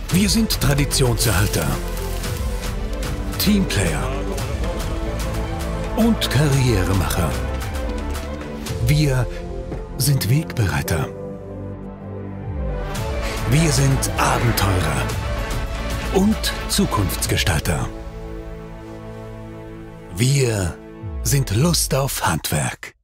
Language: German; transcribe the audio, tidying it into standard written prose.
Wir sind Traditionserhalter, Teamplayer und Karrieremacher. Wir sind Wegbereiter. Wir sind Abenteurer und Zukunftsgestalter. Wir sind Lust auf Handwerk.